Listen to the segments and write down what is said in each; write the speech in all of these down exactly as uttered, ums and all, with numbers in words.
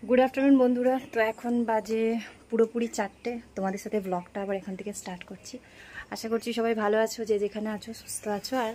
Good afternoon বন্ধুরা। তো এখন বাজে পুরোপুরি চারটে। তোমাদের সাথে ব্লগটা আবার এখান থেকে স্টার্ট করছি। আশা করছি সবাই ভালো আছো, যে যেখানে আছো সুস্থ আছো। আর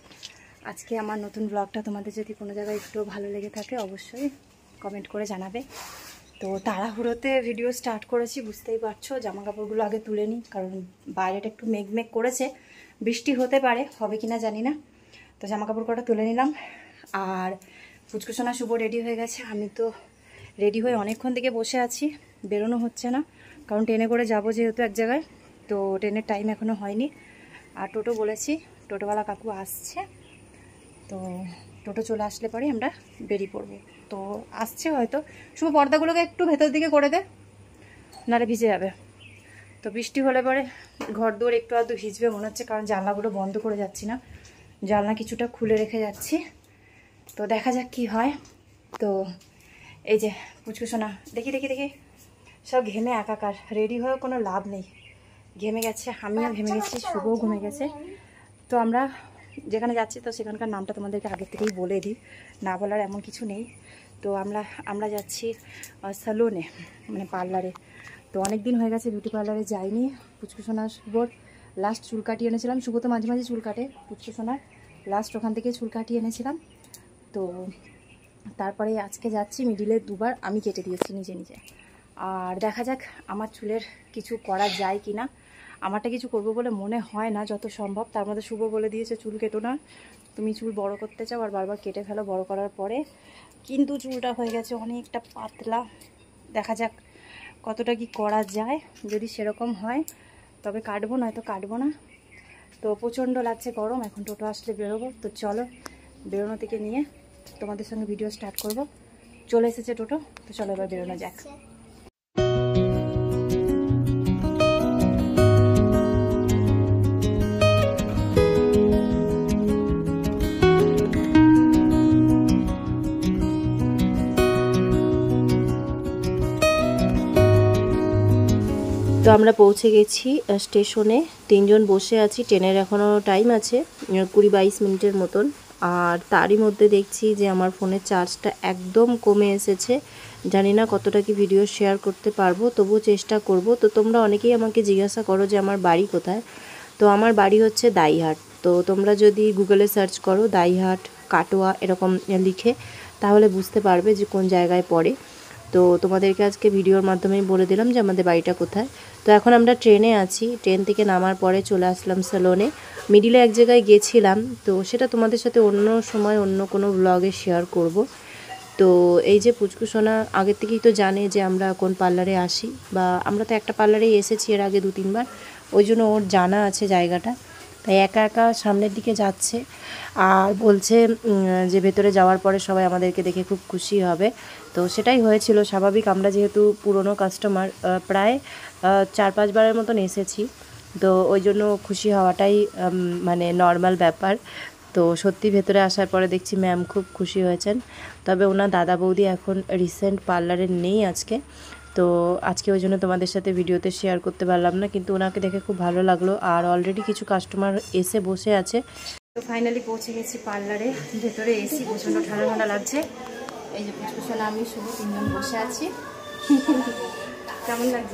আজকে আমার নতুন ব্লগটা তোমাদের যদি কোনো জায়গায় একটু ভালো লেগে থাকে অবশ্যই কমেন্ট করে জানাবে। তো তাড়াহুড়োতে ভিডিও স্টার্ট করেছি, বুঝতেই পারছো। জামা কাপড়গুলো আগে তুলে নিই, কারণ বাইরেটা একটু মেঘ মেঘ করেছে, বৃষ্টি হতে পারে, হবে কি না জানি না। তো জামা কাপড় কটা তুলে নিলাম। আর পুচকুসোনা শুভ রেডি হয়ে গেছে। আমি তো রেডি হয়ে অনেকক্ষণ থেকে বসে আছি, বেরোনো হচ্ছে না, কারণ ট্রেনে করে যাব যেহেতু এক জায়গায়। তো ট্রেনের টাইম এখনও হয়নি। আর টোটো বলেছি, টোটোওয়ালা কাকু আসছে, তো টোটো চলে আসলে পরে আমরা বেরিয়ে পড়বো। তো আসছে হয়তো। শুভ পর্দাগুলোকে একটু ভেতর দিকে করে দে, নাহলে ভিজে যাবে। তো বৃষ্টি হলে পরে ঘর দৌড় একটু আধটু ভিজবে মনে হচ্ছে, কারণ জানলাগুলো বন্ধ করে যাচ্ছি না, জানলা কিছুটা খুলে রেখে যাচ্ছি। তো দেখা যাক কি হয়। তো এই যে পুচকুসোনা, দেখি দেখি দেখি সব ঘেমে একাকার, রেডি হয়ে কোনো লাভ নেই, ঘেমে গেছে, আমিও ঘেমে গেছি, শুভও ঘেমে গেছে। তো আমরা যেখানে যাচ্ছি তো সেখানকার নামটা তোমাদেরকে আগে থেকেই বলে দিই, না বলার এমন কিছু নেই। তো আমরা আমরা যাচ্ছি স্যালুনে, মানে পার্লারে। তো অনেক দিন হয়ে গেছে বিউটি পার্লারে যাইনি। পুচকুসোনা শুভর লাস্ট চুল কাটিয়ে এনেছিলাম, শুভ তো মাঝে মাঝে চুল কাটে, পুচকুসোনার লাস্ট ওখান থেকে চুল কাটিয়ে এনেছিলাম। তো তারপরে আজকে যাচ্ছি, মিডিলে দুবার আমি কেটে দিয়েছি নিজে নিজে। আর দেখা যাক আমার চুলের কিছু করা যায় কি না। আমারটা কিছু করবো বলে মনে হয় না যত সম্ভব। তার মধ্যে শুভ বলে দিয়েছে চুল কেটো না, তুমি চুল বড় করতে চাও আর বারবার কেটে ফেলো বড় করার পরে। কিন্তু চুলটা হয়ে গেছে অনেকটা পাতলা, দেখা যাক কতটা কি করা যায়। যদি সেরকম হয় তবে কাটবো, নয়তো কাটবো না। তো প্রচণ্ড লাগছে গরম, এখন টোটো আসলে বেরোবো। তো চলো, বেরোনো থেকে নিয়ে তোমাদের সঙ্গে ভিডিও স্টার্ট করব। চলে এসেছে টোটো, তো চলো এবার বেরোনো যাক। তো আমরা পৌঁছে গেছি স্টেশনে, তিনজন বসে আছি। ট্রেনের এখনও টাইম আছে কুড়ি বাইশ মিনিটের মতন। আর তারই মধ্যে দেখছি যে আমার ফোনের চার্জটা একদম কমে এসেছে। জানি না কতটা কি ভিডিও শেয়ার করতে পারবো, তবুও চেষ্টা করব। তো তোমরা অনেকেই আমাকে জিজ্ঞাসা করো যে আমার বাড়ি কোথায়। তো আমার বাড়ি হচ্ছে দাইহাট। তো তোমরা যদি গুগলে সার্চ করো দাইহাট কাটোয়া এরকম লিখে, তাহলে বুঝতে পারবে যে কোন জায়গায় পড়ে। তো তোমাদেরকে আজকে ভিডিওর মাধ্যমেই বলে দিলাম যে আমাদের বাড়িটা কোথায়। তো এখন আমরা ট্রেনে আছি, ট্রেন থেকে নামার পরে চলে আসলাম স্যালুনে। মিডিলে এক জায়গায় গেছিলাম, তো সেটা তোমাদের সাথে অন্য সময় অন্য কোনো ব্লগে শেয়ার করব। তো এই যে পুচকুসোনা আগের থেকেই তো জানে যে আমরা কোন পার্লারে আসি, বা আমরা তো একটা পার্লারেই এসেছি এর আগে দু তিনবার, ওই জন্য ওর জানা আছে জায়গাটা। তাই একা একা সামনের দিকে যাচ্ছে আর বলছে যে ভেতরে যাওয়ার পরে সবাই আমাদেরকে দেখে খুব খুশি হবে। তো সেটাই হয়েছিল স্বাভাবিক, আমরা যেহেতু পুরনো কাস্টমার, প্রায় চার পাঁচবারের মতন এসেছি, তো ওই জন্য খুশি হওয়াটাই মানে নর্মাল ব্যাপার। তো সত্যি ভেতরে আসার পরে দেখছি ম্যাম খুব খুশি হয়েছেন। তবে ওনার দাদা বৌদি এখন রিসেন্ট পার্লারে নেই আজকে, তো আজকে ওই জন্য তোমাদের সাথে ভিডিওতে শেয়ার করতে পারলাম না। কিন্তু ওনাকে দেখে খুব ভালো লাগলো, আর অলরেডি কিছু কাস্টমার এসে বসে আছে। তো ফাইনালি পৌঁছে গেছি পার্লারে, ভেতরে এসি, প্রচণ্ড ঠান্ডা ঠান্ডা লাগছে। এই যে পুচকুসোনা আমি শুভ তিনজন বসে আছি। কেমন লাগছে?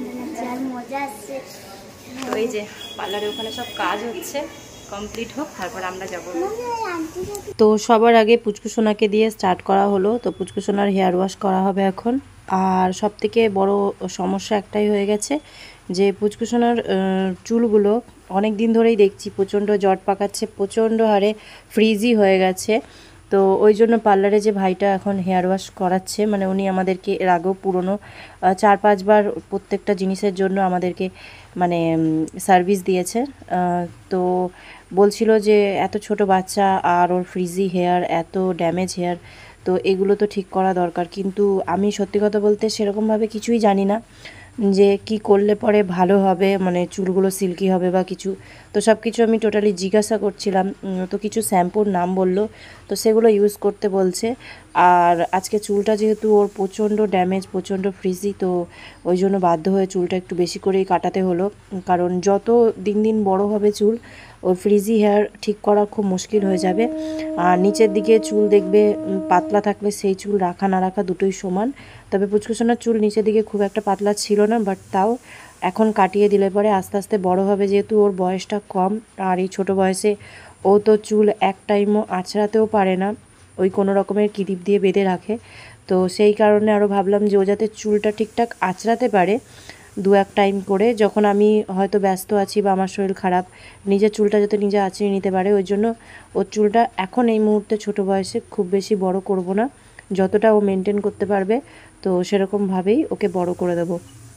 তো এই যে পার্লারে ওখানে সব কাজ হচ্ছে, কমপ্লিট হোক তারপর আমরা যাব। তো সবার আগে পুচকুসোনাকে দিয়ে স্টার্ট করা হলো। তো পুচকুসোনার হেয়ার ওয়াশ করা হবে এখন। আর সব থেকে বড় সমস্যা একটাই হয়ে গেছে যে পুচকুসোনার চুলগুলো অনেক দিন ধরেই দেখছি প্রচণ্ড জট পাকাচ্ছে, প্রচণ্ড হারে ফ্রিজি হয়ে গেছে। তো ওই জন্য পার্লারে যে ভাইটা এখন হেয়ার ওয়াশ করাচ্ছে, মানে উনি আমাদেরকে এর আগেও পুরনো চার পাঁচবার প্রত্যেকটা জিনিসের জন্য আমাদেরকে মানে সার্ভিস দিয়েছে। তো বলছিল যে এত ছোট বাচ্চা আর ওর ফ্রিজি হেয়ার, এত ড্যামেজ হেয়ার, তো এগুলো তো ঠিক করা দরকার। কিন্তু আমি সত্যি কথা বলতে সেরকমভাবে কিছুই জানি না যে কি করলে পরে ভালো হবে, মানে চুলগুলো সিল্কি হবে বা কিছু। তো সব কিছু আমি টোটালি জিজ্ঞাসা করছিলাম। তো কিছু শ্যাম্পুর নাম বললো, তো সেগুলো ইউজ করতে বলছে। আর আজকে চুলটা যেহেতু ওর প্রচণ্ড ড্যামেজ, প্রচণ্ড ফ্রিজি, তো ওই জন্য বাধ্য হয়ে চুলটা একটু বেশি করেই কাটাতে হলো। কারণ যত দিন দিন বড় হবে চুল, ওর ফ্রিজি হেয়ার ঠিক করা খুব মুশকিল হয়ে যাবে। আর নিচের দিকে চুল দেখবে পাতলা থাকলে সেই চুল রাখা না রাখা দুটোই সমান। তবে পুচকুসোনার চুল নিচের দিকে খুব একটা পাতলা ছিল না, বাট তাও এখন কাটিয়ে দিলে পরে আস্তে আস্তে বড় হবে, যেহেতু ওর বয়সটা কম আর এই ছোটো বয়সে ও তো চুল এক টাইমও আঁচড়াতেও পারে না, ওই কোনো রকমের ক্লিপ দিয়ে বেঁধে রাখে। তো সেই কারণে আরও ভাবলাম যে ও যাতে চুলটা ঠিকঠাক আঁচড়াতে পারে দু এক টাইম করে, যখন আমি হয়তো ব্যস্ত আছি বা আমার শরীর খারাপ, নিজের চুলটা যাতে নিজে আঁচড়িয়ে নিতে পারে, ওই জন্য ওর চুলটা এখন এই মুহূর্তে ছোটো বয়সে খুব বেশি বড় করব না, যতটা ও মেনটেন করতে পারবে তো সেরকমভাবেই ওকে বড় করে দেবো।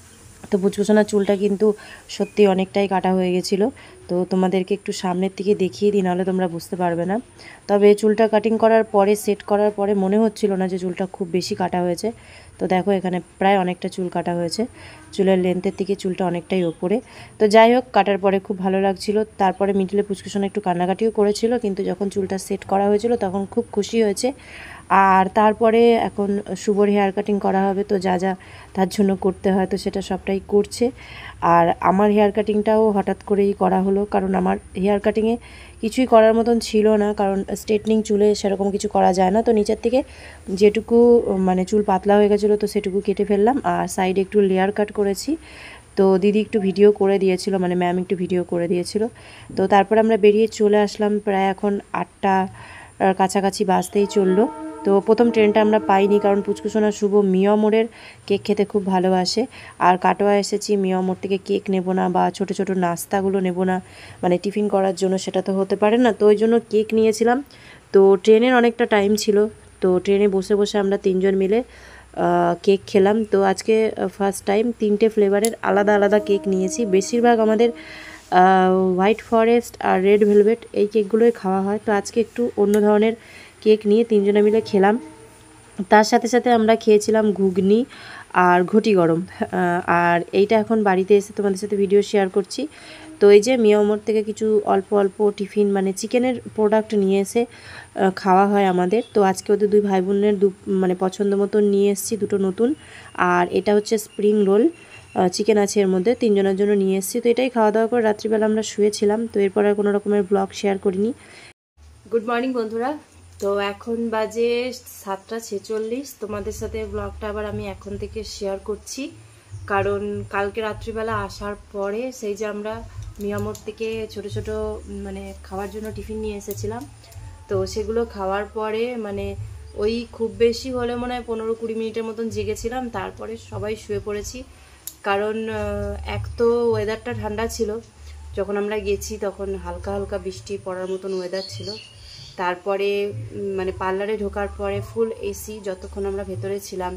তো পুচকুসোনার চুলটা কিন্তু সত্যি অনেকটাই কাটা হয়ে গেছিলো, তো তোমাদেরকে একটু সামনের থেকে দেখিয়ে দিই, নাহলে তোমরা বুঝতে পারবে না। তবে চুলটা কাটিং করার পরে সেট করার পরে মনে হচ্ছিল না যে চুলটা খুব বেশি কাটা হয়েছে। তো দেখো এখানে প্রায় অনেকটা চুল কাটা হয়েছে, চুলের লেন্থের থেকে চুলটা অনেকটাই ওপরে। তো যাই হোক, কাটার পরে খুব ভালো লাগছিল। তারপরে মিডলে পুচকুসোনা একটু কান্নাকাটিও করেছিল, কিন্তু যখন চুলটা সেট করা হয়েছিল তখন খুব খুশি হয়েছে। আর তারপরে এখন শুভর হেয়ার কাটিং করা হবে, তো যা যা তার জন্য করতে হয় তো সেটা সবটাই করছে। আর আমার হেয়ার কাটিংটাও হঠাৎ করেই করা হলো, কারণ আমার হেয়ার কাটিংয়ে কিছুই করার মতন ছিল না, কারণ স্ট্রেটনিং চুলে সেরকম কিছু করা যায় না। তো নিচের থেকে যেটুকু মানে চুল পাতলা হয়ে গেছিলো তো সেটুকু কেটে ফেললাম, আর সাইডে একটু লেয়ার কাট করেছি। তো দিদি একটু ভিডিও করে দিয়েছিল, মানে ম্যাম একটু ভিডিও করে দিয়েছিল। তো তারপর আমরা বেরিয়ে চলে আসলাম, প্রায় এখন আটটা কাছাকাছি বাজতেই চললো। তো প্রথম ট্রেনটা আমরা পাইনি, কারণ পুচকুসোনা শুভ মিয়া মোড়ের কেক খেতে খুব ভালোবাসে। আর কাটোয়া এসেছি, মিয়া মোড় থেকে কেক নেব না বা ছোট ছোট নাস্তাগুলো নেব না, মানে টিফিন করার জন্য, সেটা তো হতে পারে না। তো ওই জন্য কেক নিয়েছিলাম। তো ট্রেনের অনেকটা টাইম ছিল, তো ট্রেনে বসে বসে আমরা তিনজন মিলে কেক খেলাম। তো আজকে ফার্স্ট টাইম তিনটে ফ্লেভারের আলাদা আলাদা কেক নিয়েছি। বেশিরভাগ আমাদের হোয়াইট ফরেস্ট আর রেড ভেলভেট এই কেকগুলোই খাওয়া হয়, তো আজকে একটু অন্য ধরনের কেক নিয়ে তিনজনে মিলে খেলাম। তার সাথে সাথে আমরা খেয়েছিলাম ঘুগনি আর ঘটি গরম। আর এইটা এখন বাড়িতে এসে তোমাদের সাথে ভিডিও শেয়ার করছি। তো এই যে মিয়ামোর থেকে কিছু অল্প অল্প টিফিন মানে চিকেনের প্রোডাক্ট নিয়ে এসে খাওয়া হয় আমাদের। তো আজকে ওদের দুই ভাই বোনের দু মানে পছন্দ মতো নিয়ে এসেছি দুটো নতুন। আর এটা হচ্ছে স্প্রিং রোল, চিকেন আছে এর মধ্যে, তিনজনের জন্য নিয়ে এসেছি। তো এটাই খাওয়া দাওয়া করে রাত্রিবেলা আমরা শুয়েছিলাম। তো এরপর আর কোনো রকমের ব্লগ শেয়ার করিনি। গুড মর্নিং বন্ধুরা, তো এখন বাজে সাতটা ছেচল্লিশ। তোমাদের সাথে ব্লগটা আবার আমি এখন থেকে শেয়ার করছি, কারণ কালকে রাত্রিবেলা আসার পরে সেই যে আমরা মিয়ামোড় থেকে ছোট ছোট মানে খাওয়ার জন্য টিফিন নিয়ে এসেছিলাম, তো সেগুলো খাওয়ার পরে মানে ওই খুব বেশি হলে মনে হয় পনেরো কুড়ি মিনিটের মতন জেগেছিলাম, তারপরে সবাই শুয়ে পড়েছি। কারণ এক তো ওয়েদারটা ঠান্ডা ছিল, যখন আমরা গেছি তখন হালকা হালকা বৃষ্টি পড়ার মতন ওয়েদার ছিল। তারপরে মানে পার্লারে ঢোকার পরে ফুল এসি যতক্ষণ আমরা ভেতরে ছিলাম।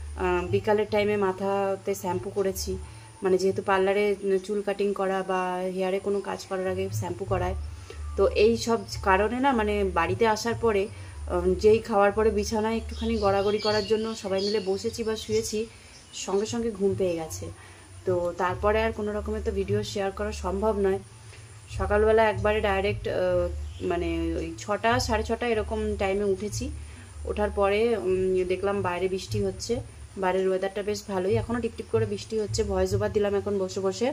বিকালের টাইমে মাথাতে শ্যাম্পু করেছি, মানে যেহেতু পার্লারে চুল কাটিং করা বা হেয়ারে কোনো কাজ করার আগে শ্যাম্পু করায়, তো এই সব কারণে না মানে বাড়িতে আসার পরে যেই খাওয়ার পরে বিছানায় একটুখানি গড়াগড়ি করার জন্য সবাই মিলে বসেছি বা শুয়েছি, সঙ্গে সঙ্গে ঘুম পেয়ে গেছে। তো তারপরে আর কোনো রকমের তো ভিডিও শেয়ার করা সম্ভব নয়। সকালবেলা একবারে ডাইরেক্ট মানে ওই ছটা সাড়ে ছটা এরকম টাইমে উঠেছি। ওঠার পরে দেখলাম বাইরে বৃষ্টি হচ্ছে, বাইরের ওয়েদারটা বেশ ভালোই, এখনও টিপটিপ করে বৃষ্টি হচ্ছে। ভয়েস ওভার দিলাম এখন বসে বসে,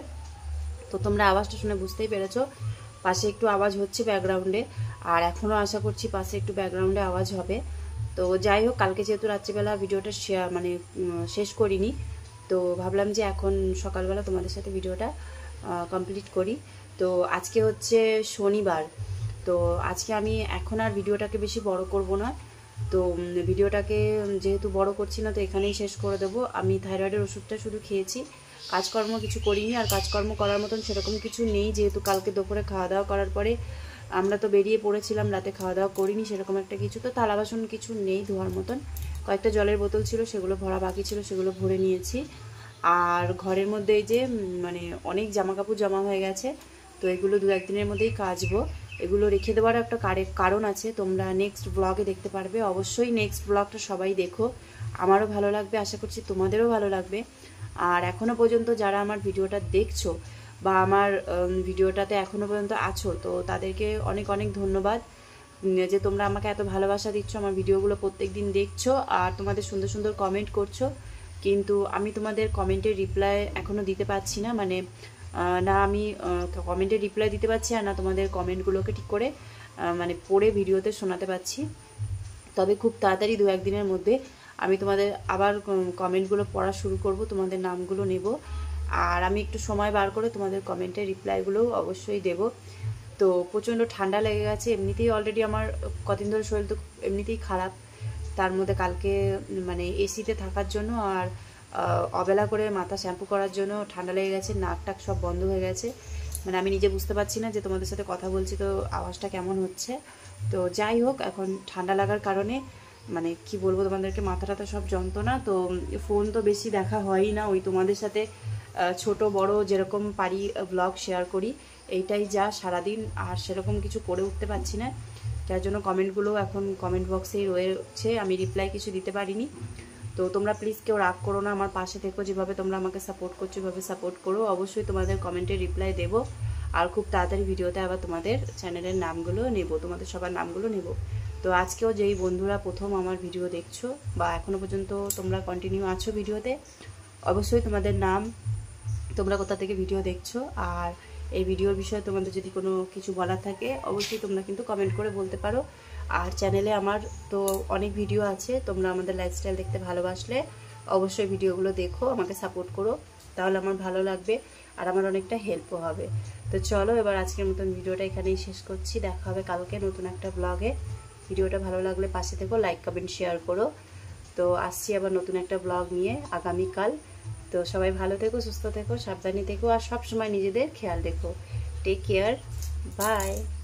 তো তোমরা আওয়াজটা শুনে বুঝতেই পেরেছো পাশে একটু আওয়াজ হচ্ছে ব্যাকগ্রাউন্ডে, আর এখনও আশা করছি পাশে একটু ব্যাকগ্রাউন্ডে আওয়াজ হবে। তো যাই হোক, কালকে যেহেতু রাত্রিবেলা ভিডিওটা শেয়ার মানে শেষ করিনি, তো ভাবলাম যে এখন সকালবেলা তোমাদের সাথে ভিডিওটা কমপ্লিট করি। তো আজকে হচ্ছে শনিবার, তো আজকে আমি এখন আর ভিডিওটাকে বেশি বড় করব না। তো ভিডিওটাকে যেহেতু বড় করছি না, তো এখানেই শেষ করে দেবো। আমি থাইরয়েডের ওষুধটা শুধু খেয়েছি, কাজকর্ম কিছু করিনি। আর কাজকর্ম করার মতন সেরকম কিছু নেই, যেহেতু কালকে দুপুরে খাওয়া দাওয়া করার পরে আমরা তো বেরিয়ে পড়েছিলাম, রাতে খাওয়া দাওয়া করিনি সেরকম একটা কিছু। তো থালা বাসন কিছু নেই ধোয়ার মতন, কয়েকটা জলের বোতল ছিল সেগুলো ভরা বাকি ছিল, সেগুলো ভরে নিয়েছি। আর ঘরের মধ্যে এই যে মানে অনেক জামা কাপড় জমা হয়ে গেছে, তো এগুলো দু একদিনের মধ্যেই কাচবো। এগুলো রেখে দেওয়ার একটা কারণ আছে, তোমরা নেক্সট ব্লগে দেখতে পারবে। অবশ্যই নেক্সট ব্লগটা সবাই দেখো, আমারও ভালো লাগবে, আশা করছি তোমাদেরও ভালো লাগবে। আর এখনও পর্যন্ত যারা আমার ভিডিওটা দেখছো বা আমার ভিডিওটাতে এখনও পর্যন্ত আছো, তো তাদেরকে অনেক অনেক ধন্যবাদ যে তোমরা আমাকে এত ভালোবাসা দিচ্ছ, আমার ভিডিওগুলো প্রত্যেক দিন দেখছো আর তোমাদের সুন্দর সুন্দর কমেন্ট করছো। কিন্তু আমি তোমাদের কমেন্টের রিপ্লাই এখনও দিতে পারছি না, মানে না আমি কমেন্টে রিপ্লাই দিতে পারছি আর না তোমাদের কমেন্টগুলোকে ঠিক করে মানে পড়ে ভিডিওতে শোনাতে পারছি। তবে খুব তাড়াতাড়ি দু একদিনের মধ্যে আমি তোমাদের আবার কমেন্টগুলো পড়া শুরু করব, তোমাদের নামগুলো নেব, আর আমি একটু সময় বার করে তোমাদের কমেন্টের রিপ্লাইগুলো অবশ্যই দেব। তো প্রচণ্ড ঠান্ডা লেগে গেছে, এমনিতেই অলরেডি আমার কদিন ধরে শরীর তো এমনিতেই খারাপ, তার মধ্যে কালকে মানে এসিতে থাকার জন্য আর অবেলা করে মাথা শ্যাম্পু করার জন্য ঠান্ডা লেগে গেছে, নাক টাক সব বন্ধ হয়ে গেছে, মানে আমি নিজে বুঝতে পারছি না যে তোমাদের সাথে কথা বলছি তো আওয়াজটা কেমন হচ্ছে। তো যাই হোক, এখন ঠান্ডা লাগার কারণে মানে কি বলবো তোমাদেরকে, মাথা টাথা সব যন্ত্রণা। তো ফোন তো বেশি দেখা হয়ই না, ওই তোমাদের সাথে ছোট বড় যেরকম পারি ব্লগ শেয়ার করি, এইটাই যা সারাদিন, আর সেরকম কিছু করে উঠতে পারছি না, যার জন্য কমেন্টগুলো এখন কমেন্ট বক্সেই রয়েছে, আমি রিপ্লাই কিছু দিতে পারিনি। তো তোমরা প্লিজ কেউ রাগ করো না, আমার পাশে থেকো, যেভাবে তোমরা আমাকে সাপোর্ট করছো ওইভাবে সাপোর্ট করো, অবশ্যই তোমাদের কমেন্টের রিপ্লাই দেবো, আর খুব তাড়াতাড়ি ভিডিওতে আবার তোমাদের চ্যানেলের নামগুলো নেব, তোমাদের সবার নামগুলো নেব। তো আজকেও যেই বন্ধুরা প্রথম আমার ভিডিও দেখছো বা এখনও পর্যন্ত তোমরা কন্টিনিউ আছো ভিডিওতে, অবশ্যই তোমাদের নাম, তোমরা কোথা থেকে ভিডিও দেখছো, আর এই ভিডিওর বিষয়ে তোমাদের যদি কোনো কিছু বলার থাকে অবশ্যই তোমরা কিন্তু কমেন্ট করে বলতে পারো। আর চ্যানেলে আমার তো অনেক ভিডিও আছে, তোমরা আমাদের লাইফস্টাইল দেখতে ভালোবাসলে অবশ্যই ভিডিওগুলো দেখো, আমাকে সাপোর্ট করো, তাহলে আমার ভালো লাগবে আর আমার অনেকটা হেল্পও হবে। তো চলো এবার আজকের মতন ভিডিওটা এখানেই শেষ করছি, দেখা হবে কালকে নতুন একটা ব্লগে। ভিডিওটা ভালো লাগলে পাশে থেকো, লাইক কমেন্ট শেয়ার করো। তো আসছি আবার নতুন একটা ব্লগ নিয়ে আগামীকাল। তো সবাই ভালো থেকো, সুস্থ থেকো, সাবধানে থেকো, আর সব সময় নিজেদের খেয়াল রেখো। Take care, by.